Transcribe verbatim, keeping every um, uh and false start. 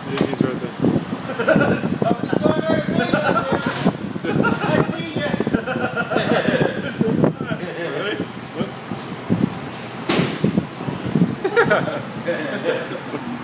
Yeah, he's right there. I see ya. Ready? What?